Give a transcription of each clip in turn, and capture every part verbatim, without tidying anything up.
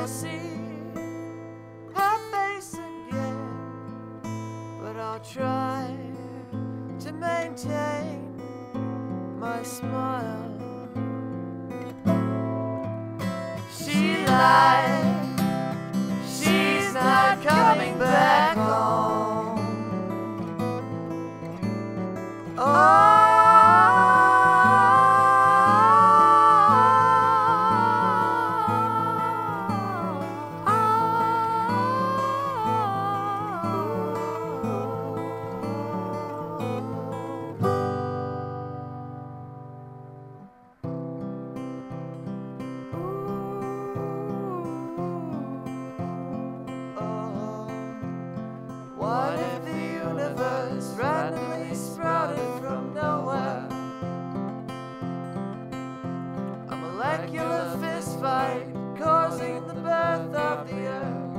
never see her face again, but I'll try to maintain my smile. She lied, she's not coming back home. Oh, what if the universe randomly sprouted from nowhere? A molecular fistfight causing the birth of the earth.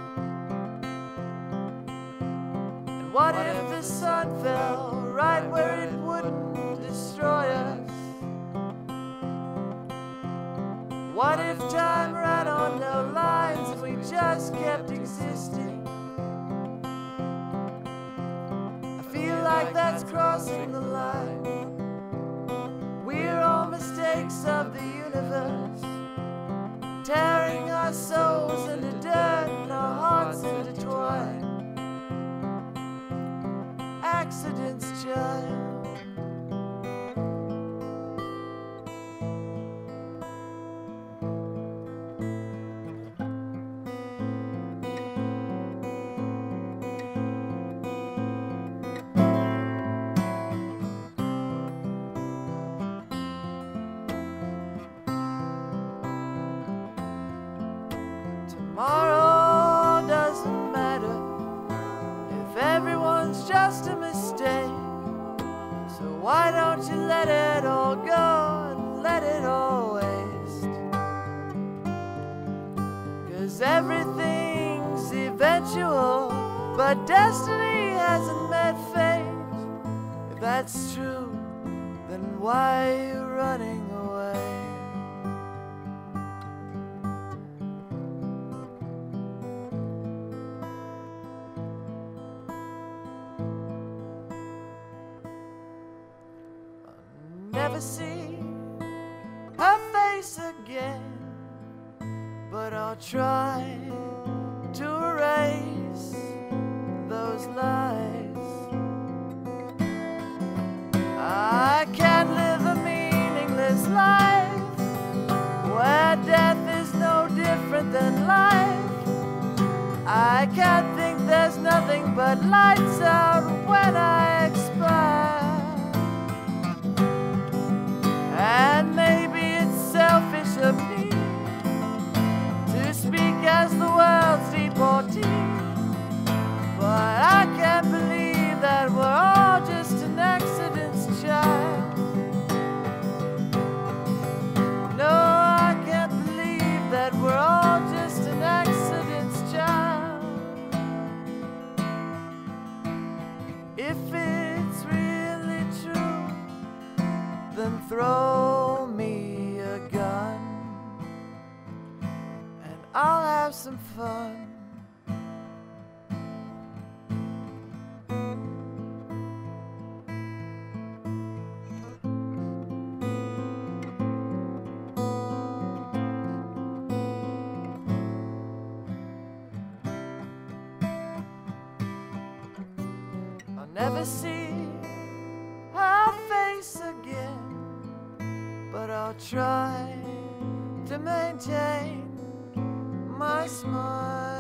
And what if the sun fell right where it wouldn't destroy us? What if time ran on no lines and we just kept existing? Like that's crossing the line. We're all mistakes of the universe, tearing our souls into dirt and our hearts intertwined. Accidents, child. Tomorrow doesn't matter if everyone's just a mistake. So why don't you let it all go and let it all waste? 'Cause everything's eventual, but destiny hasn't met fate. If that's true, then why are you running away? Never see her face again, but I'll try to erase those lies. I can't live a meaningless life where death is no different than life. I can't think there's nothing but lights out when I expire. And maybe it's selfish of me to speak as the world's deportee, but I can't believe that we're all just an accident's child. No, I can't believe that we're all just an accident's child. If it's really true, then throw me a gun and I'll have some fun. I'll never see her face again, but I'll try to maintain my smile.